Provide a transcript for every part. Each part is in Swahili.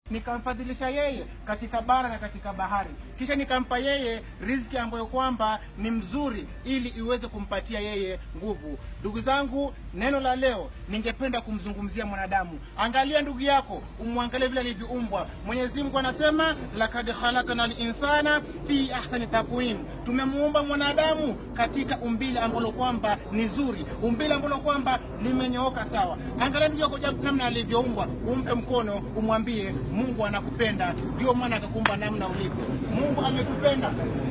nikamfadhilisha yeye katika bara na katika bahari, kisha nikampa yeye riziki ambayo kwamba ni mzuri ili iweze kumpatia yeye nguvu. Ndugu zangu, neno la leo ningependa kumzungumzia mwanadamu. Angalia ndugu yako, umwangalie vile alivyoumbwa. Mwenyezi Mungu anasema lakad khalaqnal insana fi ahsani taqwim, tumemuumba mwanadamu katika umbile ambalo kwamba ni zuri, umbile ambalo kwamba limenyooka sawa. Angalia ndugu yako namna alivyoumbwa, umpe mkono, umwambie Mungu anakupenda, ndio maana akakuumba namna ulivyo. Mungu amekupenda.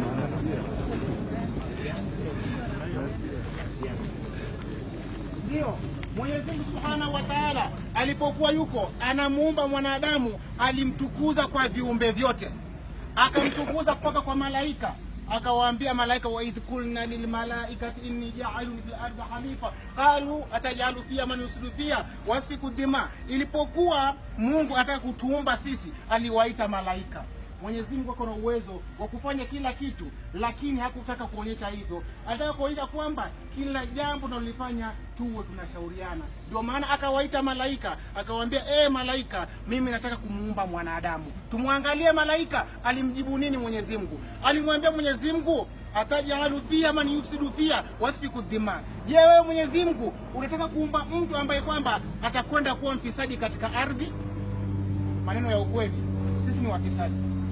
Ndio Mwenyezi Mungu Subhanahu wa Ta'ala alipokuwa yuko anamuumba mwanadamu, alimtukuza kwa viumbe vyote, akamtukuza mpaka kwa malaika. Akawaambia malaika, wa idh kulna lil malaikati inni ja'alun fil ardi halifa qalu atajalu fiha man yusrifu fiha wasfiku dima. Ilipokuwa Mungu ataka kutuumba sisi, aliwaita malaika. Mwenyezi Mungu ako na uwezo wa kufanya kila kitu, lakini hakutaka kuonyesha hivyo. Alitaka kuonyesha kwamba kila jambo tunalofanya tuwe tunashauriana. Ndio maana akawaita malaika, akawaambia malaika, mimi nataka kumuumba mwanadamu. Tumwangalie malaika alimjibu nini Mwenyezi Mungu. Alimwambia Mwenyezi Mungu, atajalu fiha man yufsidu fiha wasfiku dima. Je, wewe Mwenyezi Mungu unataka kuumba mtu ambaye kwamba atakwenda kuwa mfisadi katika ardhi? Maneno ya ukweli, sisi ni wafisadi.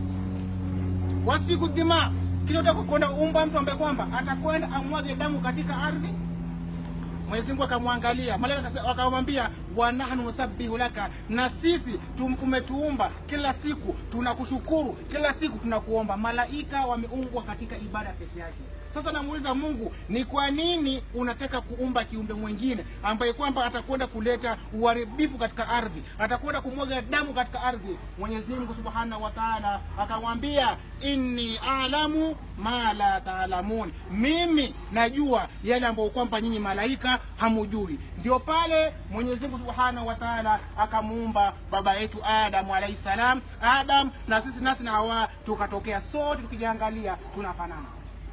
Wasfiku dima, kisha utakwenda kuumba mtu ambaye kwamba atakwenda amwage damu katika ardhi? Mwenyezi Mungu akamwangalia malaika, akamwambia wa nahnu nusabbihu laka, na sisi umetuumba kila siku tunakushukuru, kila siku tunakuomba. Malaika wameumbwa katika ibada pekee yake. Sasa namuuliza Mungu, ni kwa nini unataka kuumba kiumbe mwingine ambaye kwamba atakwenda kuleta uharibifu katika ardhi, atakwenda kumwaga damu katika ardhi? Mwenyezi Mungu Subhanahu wa Ta'ala akamwambia, inni a'lamu ma la ta'lamun, mimi najua yale ambayo kwamba nyinyi malaika hamujui. Ndio pale Mwenyezi Mungu Subhanahu wa Ta'ala akamuumba baba yetu Adam alayhi salam. Adam na sisi nasi na Hawa tukatokea, sote tukijiangalia tunafanana.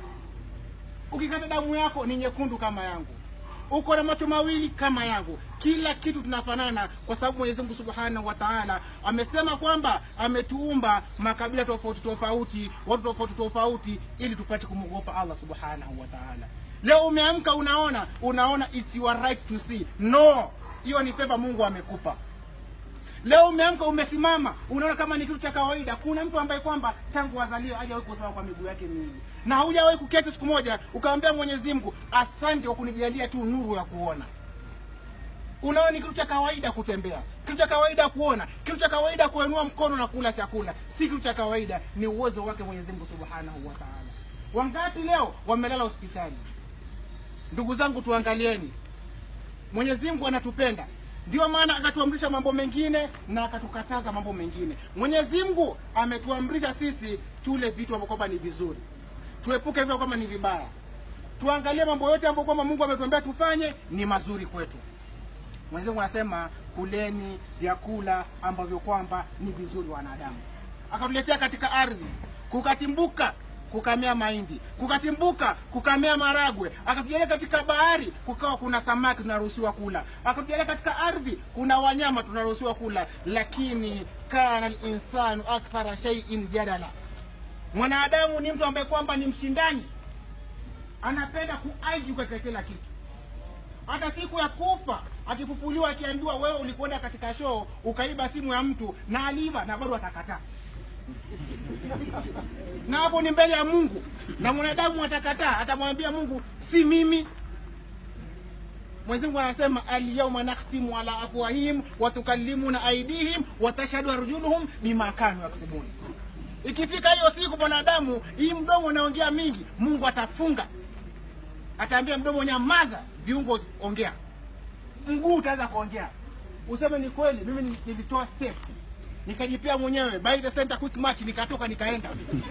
Ukikata damu yako ni nyekundu kama yangu, uko na macho mawili kama yangu, kila kitu tunafanana, kwa sababu Mwenyezi Mungu Subhanahu wa Ta'ala amesema kwamba ametuumba makabila tofauti tofauti, watu tofauti tofauti, ili tupate kumwogopa Allah Subhanahu wa Ta'ala. Leo umeamka unaona it's your right to see. No, hiyo ni favor Mungu amekupa. Leo umeamka umesimama, unaona kama ni kitu cha kawaida. Kuna mtu ambaye kwamba tangu azaliwe hajawahi kusimama kwa miguu yake miwili, na hujawahi kuketi siku moja ukamwambia Mwenyezi Mungu, asante kwa kunijalia tu nuru ya kuona. Unaona ni kitu cha kawaida kutembea, kitu cha kawaida kuona, kitu cha kawaida kuinua mkono na kula chakula. Si kitu cha kawaida, ni uwezo wake Mwenyezi Mungu Subhanahu wa Ta'ala. Wangapi leo wamelala hospitali? Ndugu zangu, tuangalieni, Mwenyezi Mungu anatupenda. Ndio maana akatuamrisha mambo mengine na akatukataza mambo mengine. Mwenyezi Mungu ametuamrisha sisi tule vitu ambavyo kwamba ni vizuri, tuepuke hivyo kama ni vibaya. Tuangalie mambo yote ambayo kwamba Mungu ametuambia tufanye ni mazuri kwetu. Mwenyezi Mungu anasema kuleni vyakula ambavyo kwamba ni vizuri wanadamu. Akatuletea katika ardhi, kukatimbuka kukamea mahindi, kukatimbuka kukamea maragwe. Akatujalia katika bahari kukawa kuna samaki tunaruhusiwa kula. Akatujalia katika ardhi kuna wanyama tunaruhusiwa kula. Lakini kana al-insanu akthara shay'in jadala, mwanadamu ni mtu ambaye kwamba ni mshindani, anapenda kuargue katika kila kitu. Hata siku ya kufa akifufuliwa, akiambiwa wewe ulikwenda katika show ukaiba simu ya mtu na aliba, na bado atakataa. Na hapo ni mbele ya Mungu, na mwanadamu atakataa, atamwambia Mungu si mimi. Mwenyezi Mungu anasema al-yawma nakhtimu ala afwahihim wa tukallimuna aydihim wa tashhadu arjuluhum bima kanu yaksubun. Ikifika hiyo siku mwanadamu, hii mdomo unaongea mingi, Mungu atafunga, ataambia mdomo nyamaza, viungo ongea. Mguu utaanza kuongea, useme ni kweli mimi nilitoa step, nikajipia mwenyewe by the center quick match, nikatoka nikaenda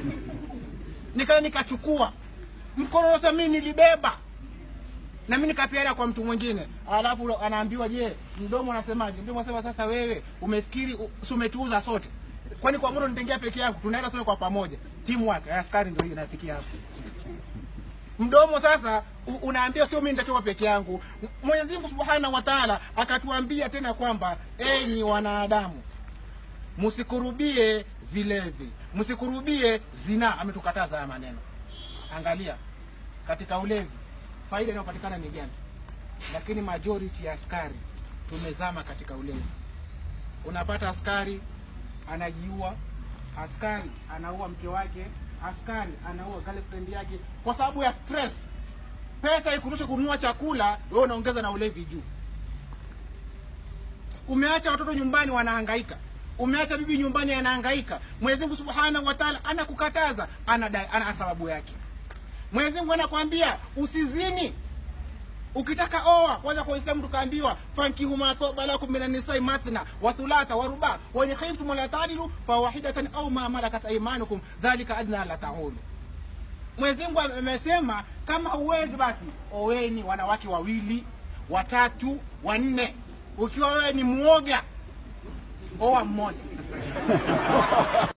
nikachukua mkono wote, mimi nilibeba na mimi nikapiana kwa mtu mwingine. Alafu anaambiwa je, mdomo anasemaje? Mdomo anasema sasa wewe umefikiri umetuuza sote? Kwani kwa mbona nitengea peke yako? Tunaenda sote kwa pamoja, teamwork. Askari ndio hii inafikia hapo. Mdomo sasa unaambia sio mimi nitachoka peke yangu. Mwenyezi Mungu Subhanahu wa Ta'ala akatuambia tena kwamba enyi wanadamu, msikurubie vilevi, msikurubie zina. Ametukataza haya maneno. Angalia katika ulevi faida inayopatikana ni gani? Lakini majority ya askari tumezama katika ulevi. Unapata askari anajiua, askari anaua mke wake, askari anaua girlfriend yake kwa sababu ya stress. Pesa ikurusha kununua chakula, wewe unaongeza na ulevi juu. Umeacha watoto nyumbani wanahangaika, umeacha bibi nyumbani anahangaika. Mwenyezi Mungu Subhanahu wa Ta'ala anakukataza, ana sababu yake. Mwenyezi Mungu anakuambia usizini. Ukitaka oa, kwanza kwa Uislamu tukaambiwa fankihu ma taba lakum minan nisa'i mathna wa thulatha wa ruba wa in khiftum la ta'dilu fa wahidatan aw ma malakat aymanukum dhalika adna la ta'ulu. Mwenyezi Mungu amesema kama uwezi basi oweni wanawake 2, 3, 4. Ukiwa wewe ni muoga, oa mmoja.